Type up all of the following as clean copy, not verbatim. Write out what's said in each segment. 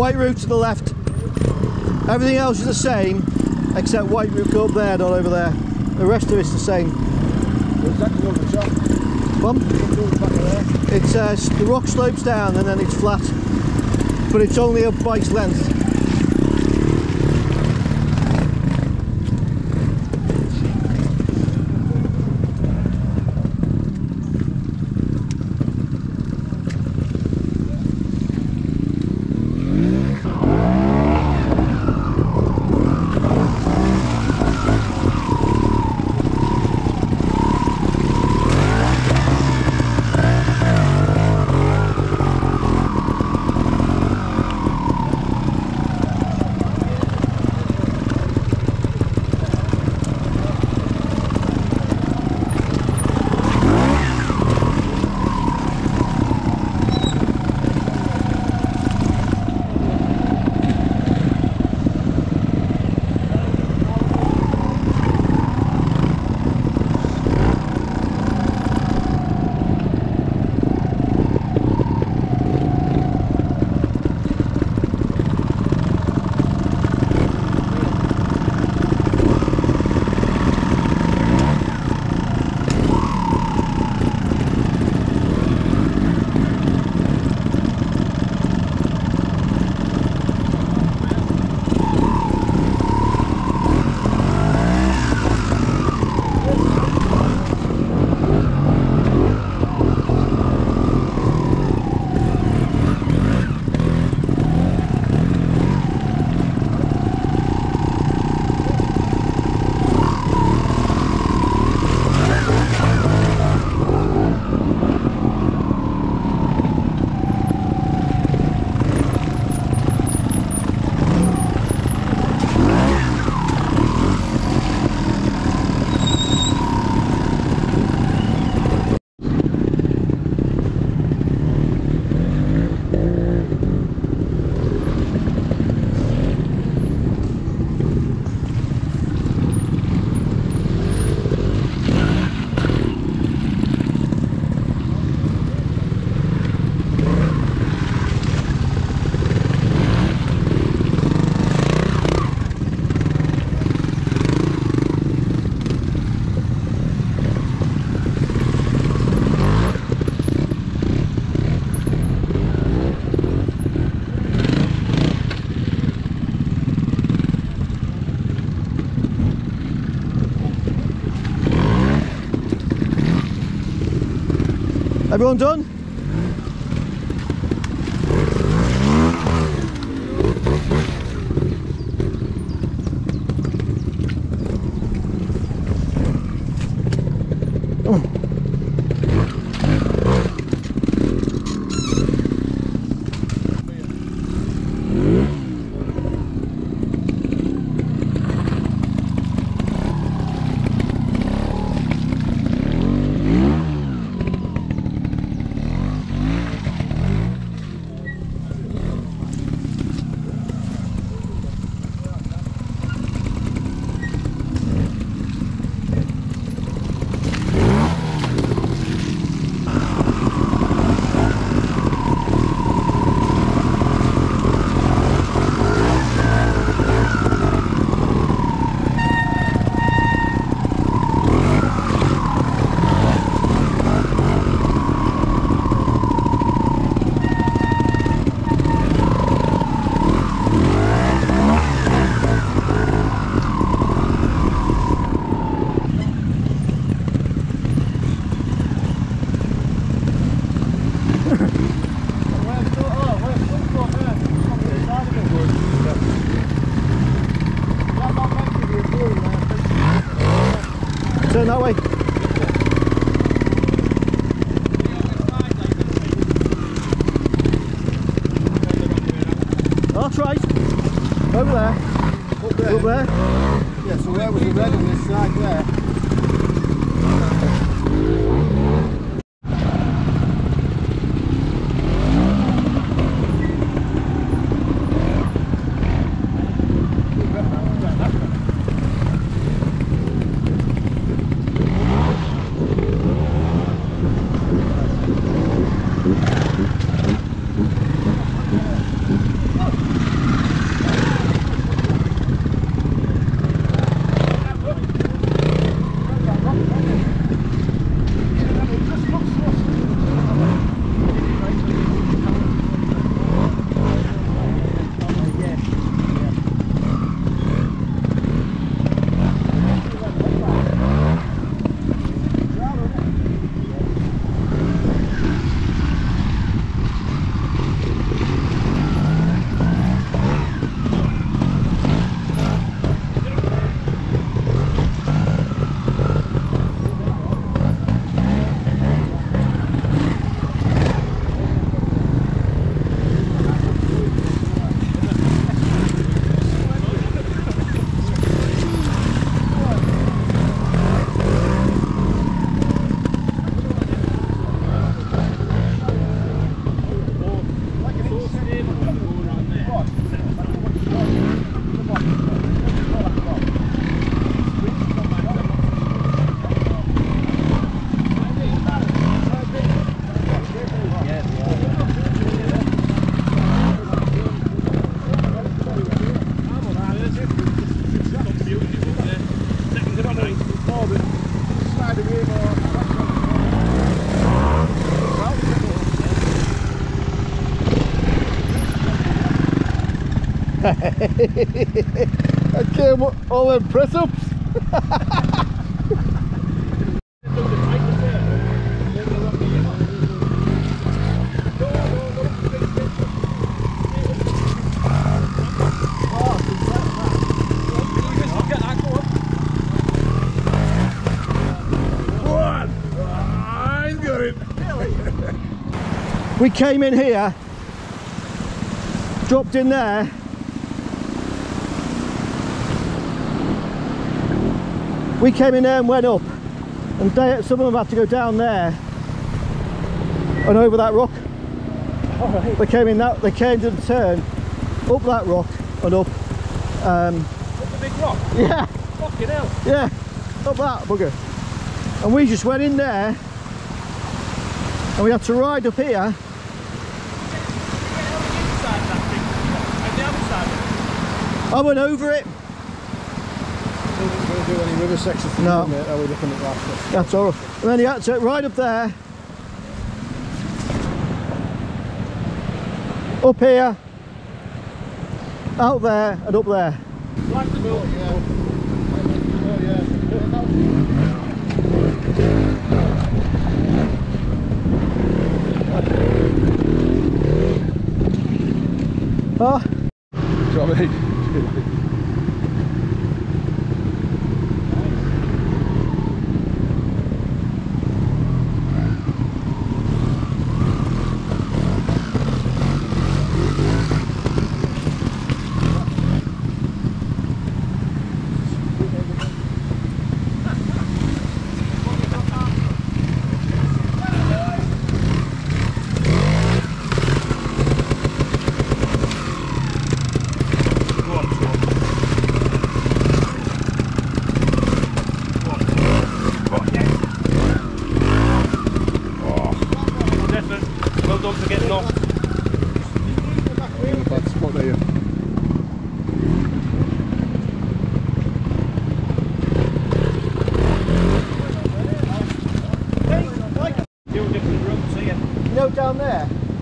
white route to the left. Everything else is the same, except white route go up there, not over there. The rest of it's the same. It's the rock slopes down and then it's flat, but it's only a bike's length. Everyone done? Turn that way. Oh, that's right. Over there. Up there. Up there. Yeah, so where was the red on this side there? I came up all them press ups. We came in here, dropped in there, we came in there and went up, and some of them had to go down there and over that rock. Right. They came to the turn, up that rock and up. Up the big rock? Yeah. Fucking hell. Yeah, up that bugger. And we just went in there, and we had to ride up here. I went over it. We're going to do any river sections for no. Mate, are we looking at that? That's all right. And then you had to ride up there, up here, out there, and up there. Like the boat, yeah. Oh. Sorry. Down there.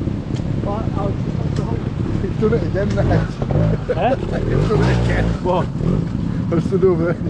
He's done it again, mate. Eh? He's done it again. What? I stood over there.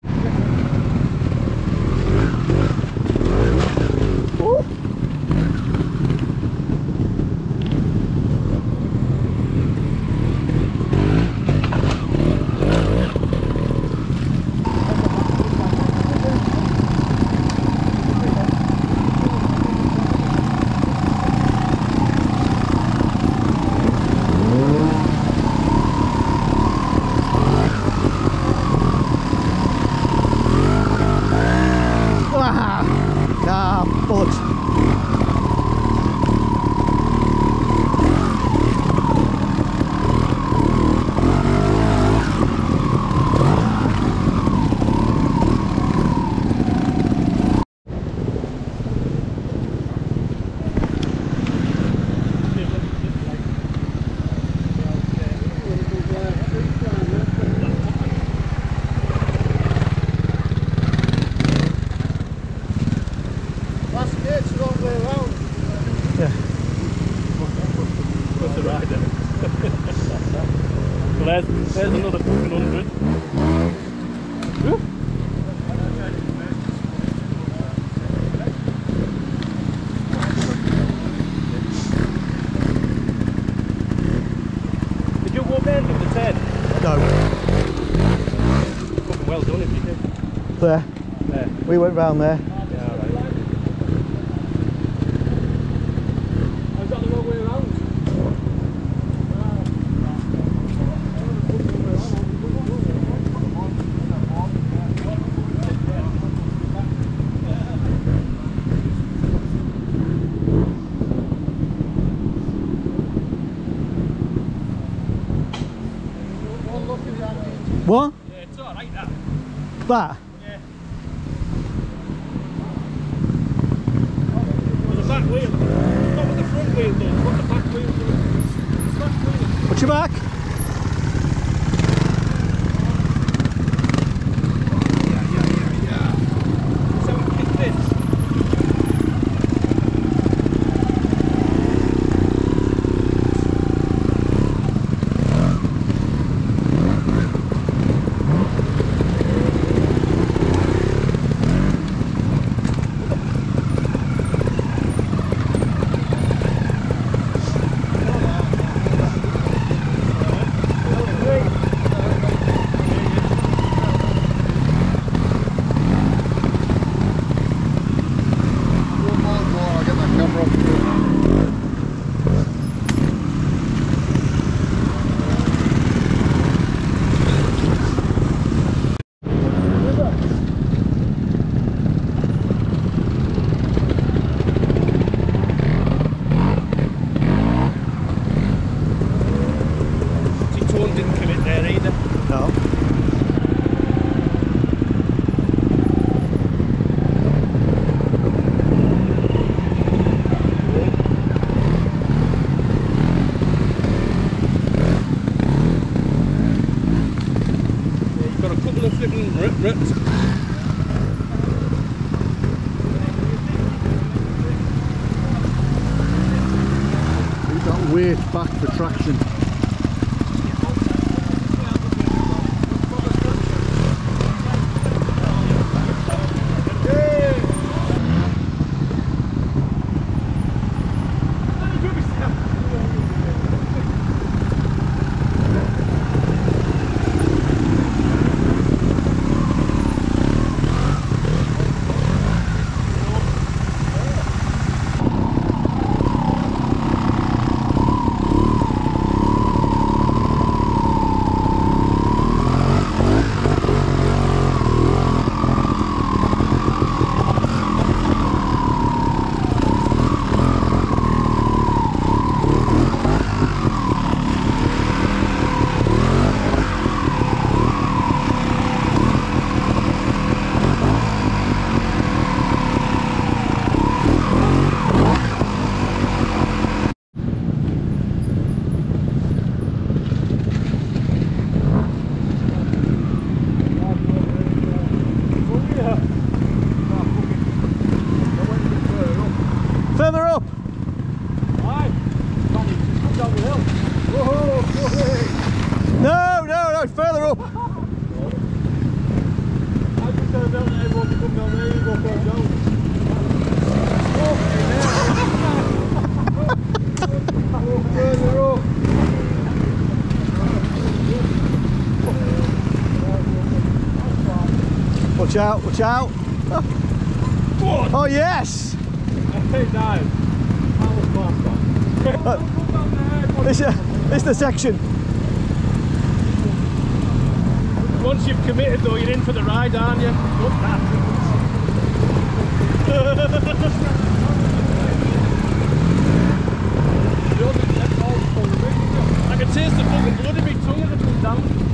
Well, there's another fucking 100. Did you walk down to the 10? No. Fucking well done if you did. There. There. We went round there. Yeah, all right. I've got the wrong way around. What? Yeah, it's alright that. That? Yeah. With the back wheel. Not what the front wheel does, what the back wheel does. The back wheel. What's your back? So it kick this. couple of flipping rips. Need that weight back for traction. Further up. No, further up. Watch out, watch out. Oh yes! It's the section. Once you've committed though, you're in for the ride, aren't you? I can taste the fucking blood in my tongue as it comes down.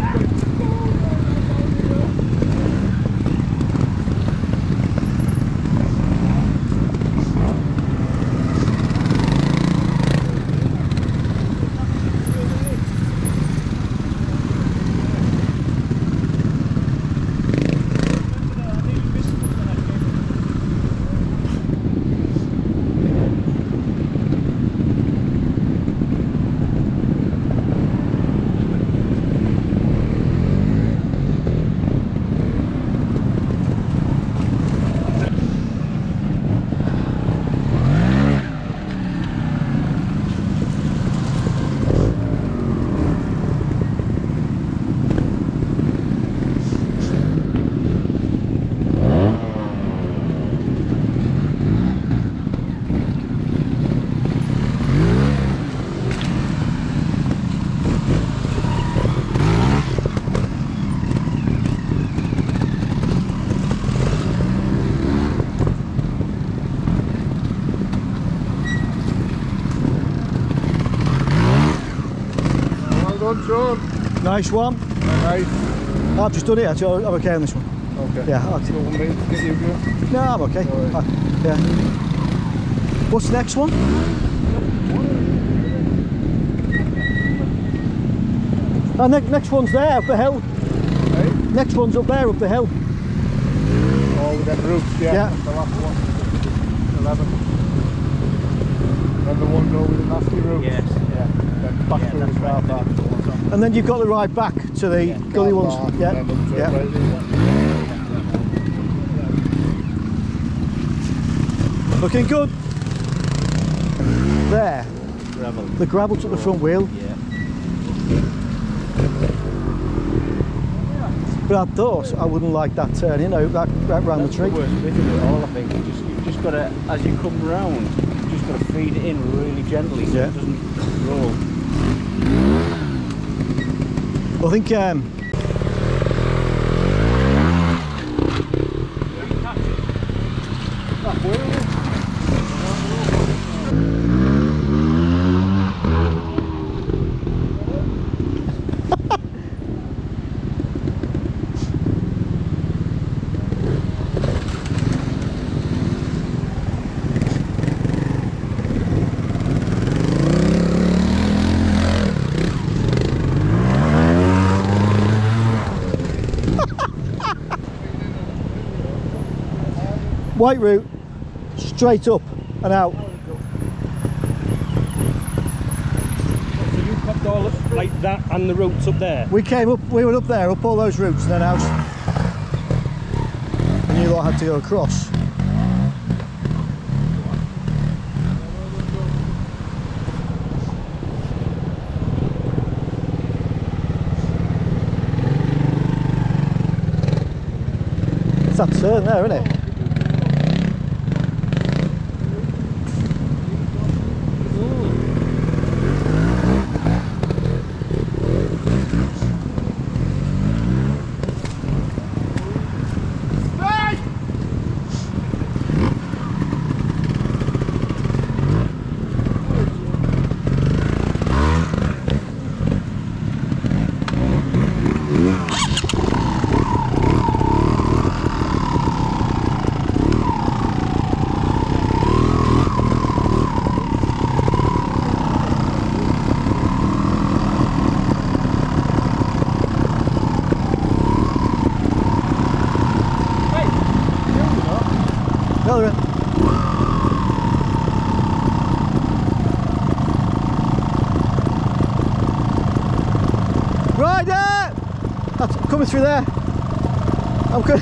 John. Nice one. Nice. I've just done it actually. I'm okay on this one. Okay. Yeah. You don't want me to get you going? No, I'm okay. Right. Yeah. What's the next one? Next one's there, up the hill. Hey? Next one's up there, up the hill. Oh, with them roofs, yeah. Yeah. That's the last one. 11. Then the one go with the nasty roof. Yes. Yeah. Then back through the car park. And then you've got the ride back to the gully Car ones. park, Yeah. and then up to Yeah. the railway. Looking good. There. Gravel. The gravel took the front wheel. Yeah. But I thought I wouldn't like that turn, you know, that round the tree. The worst bit of it all, I think. You've just got to, as you come round, you've just got to feed it in really gently so Yeah. it doesn't roll. I think White route, straight up and out. So you popped all like that and the routes up there? We came up, we went up there, up all those routes and then out. And you lot had to go across. It's that turn there, isn't it? Another one. Rider! That's coming through there. I'm good.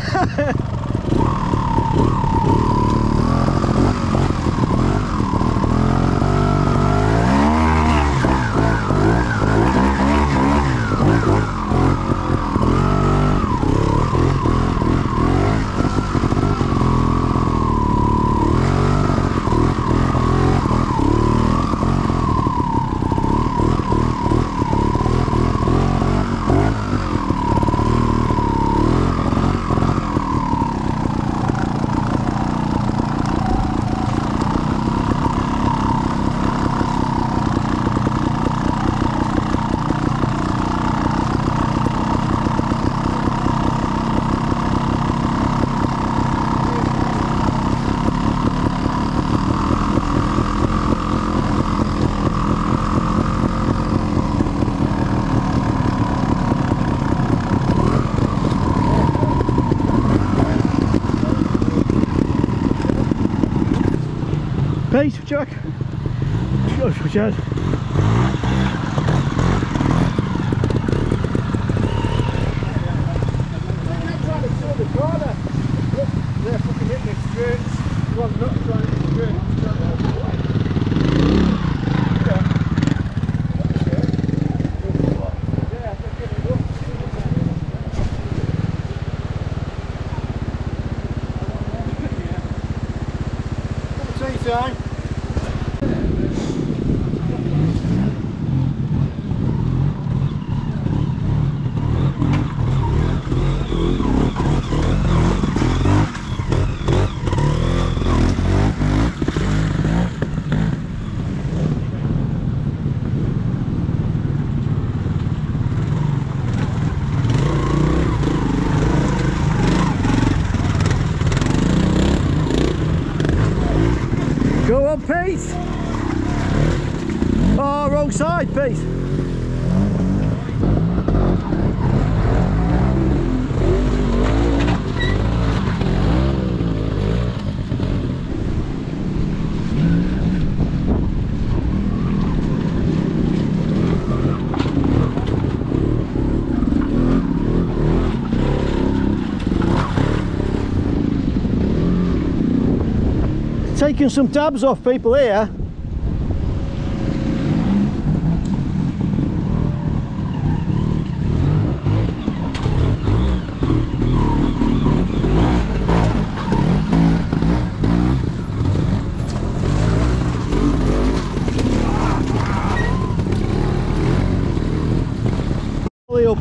Pete, Jack. Go for Chad. They're fucking hitting it straight. Well, not trying to straight. Time. Go on, Pete! Oh, wrong side, Pete! Taking some dabs off people here. Up.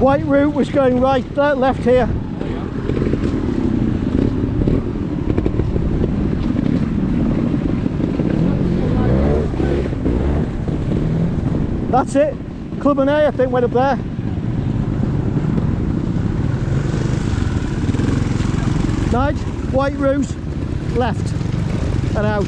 White route was going right, left here. That's it. Club and A, I think, went up there. Right, white route, left and out.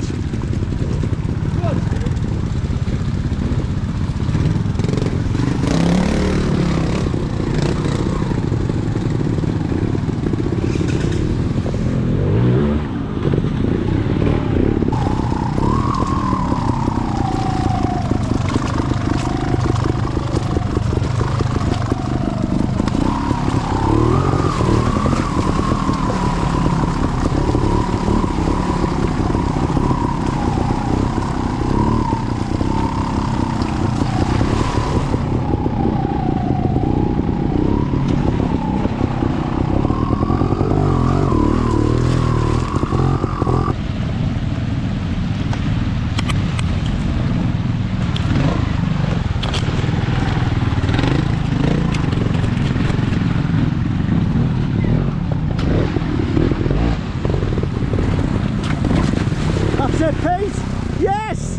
That's it, Pete! Yes!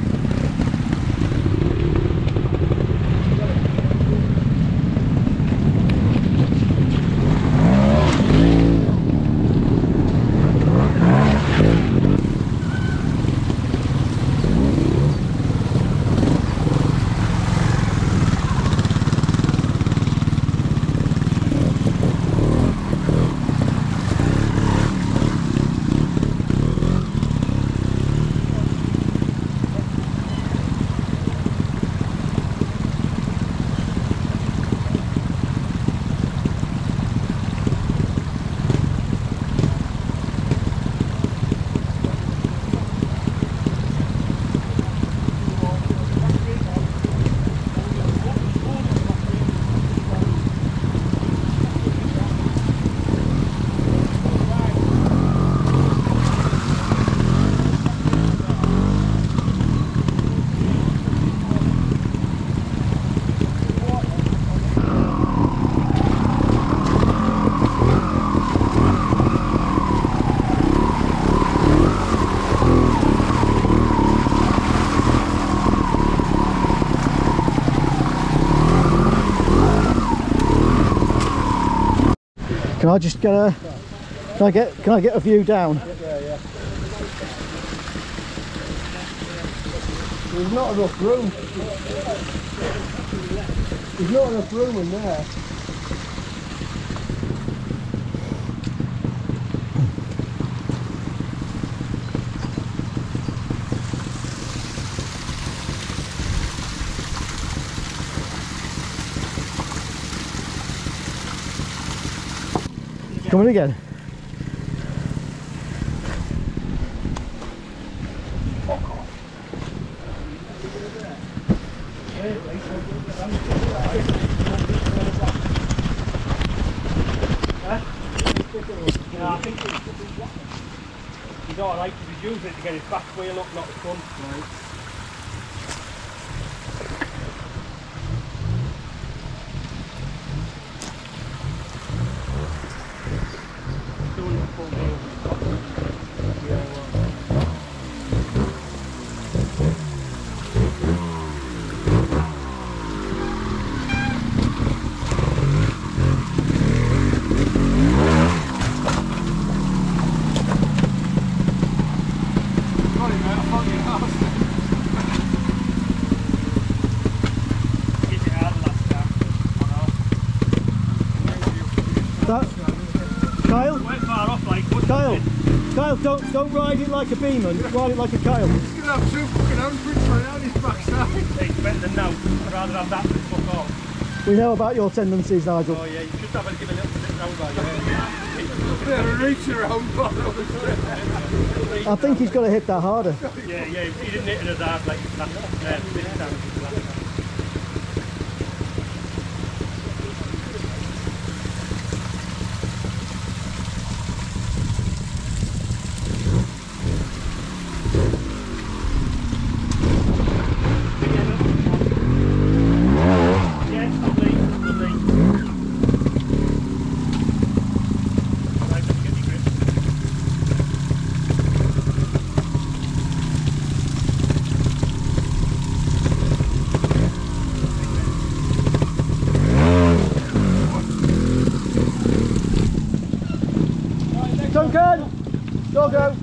Can I just get a? Can I get a view down? Yeah. There's not enough room. There's not enough room in there. Come in again. Yeah, I think he's alright because he's using it to get his back wheel up, not the front. Right. Kyle, don't ride it like a Beeman, ride it like a Kyle. He's going to have two fucking handprints right out his backside. It's better than now. I'd rather have that than fuck off. We know about your tendencies, Nigel. Oh yeah, you should have to give a little bit round by you. Bit of a reach around bottom. I think he's got to hit that harder. Yeah, he didn't hit it as hard like that this time. Duncan! Doggo!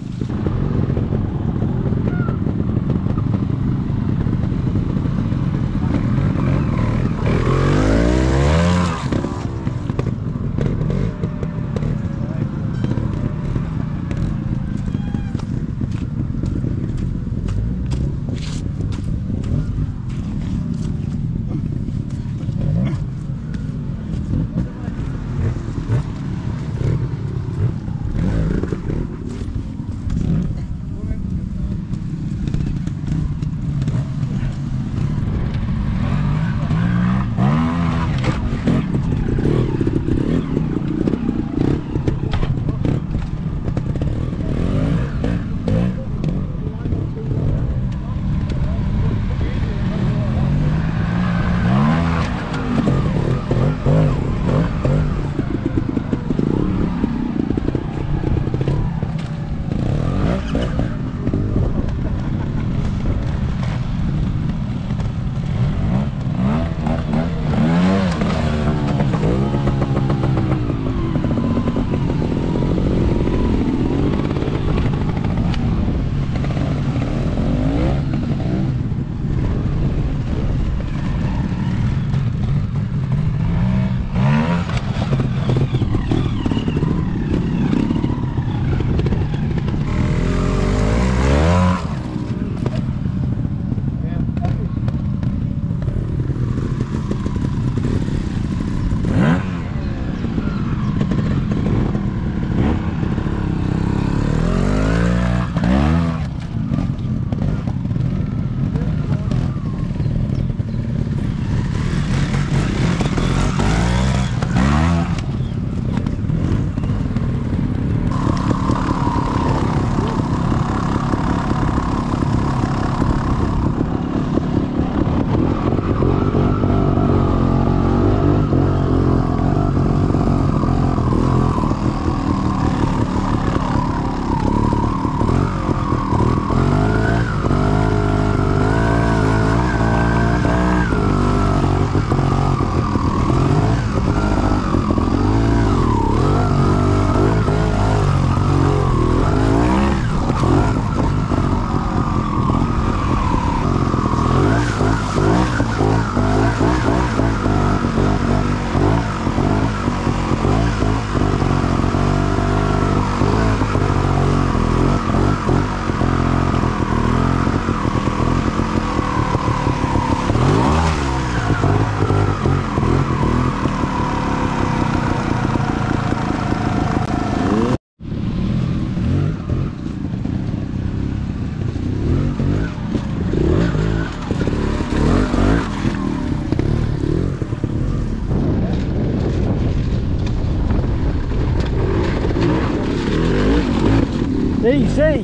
Easy!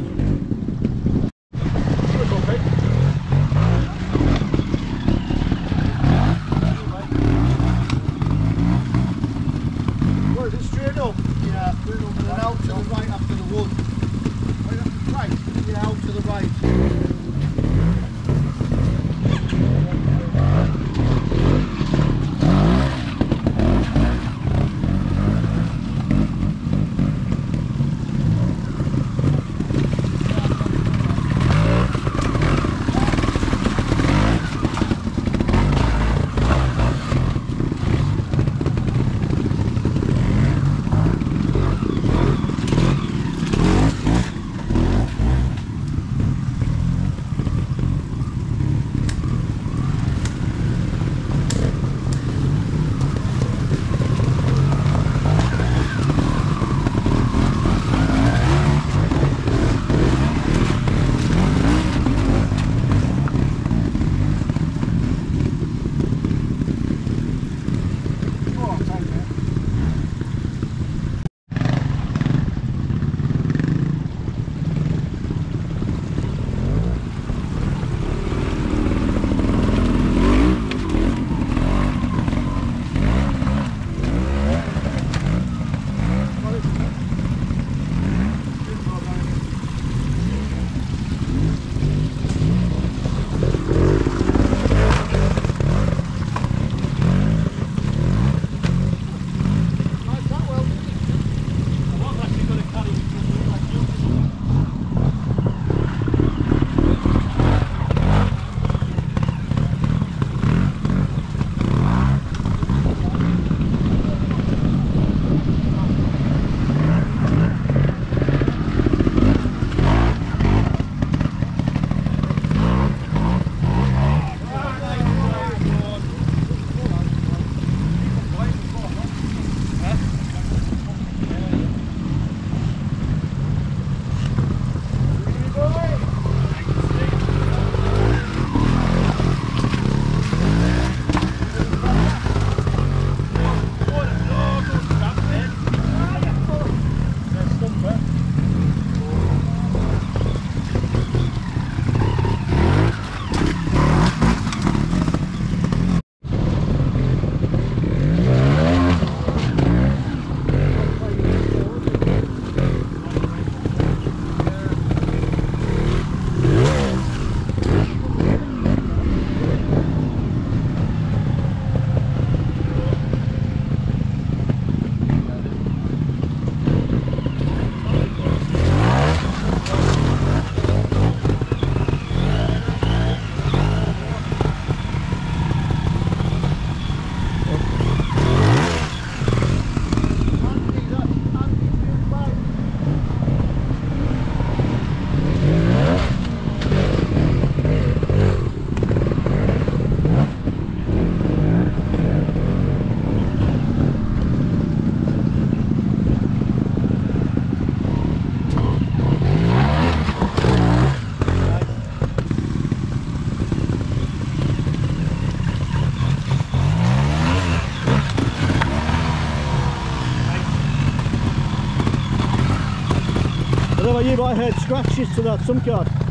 Well, is it straight up? Yeah, straight up and then out to the right after the wood. Right? Yeah, out to the right. you might have heard scratches to that sump yard.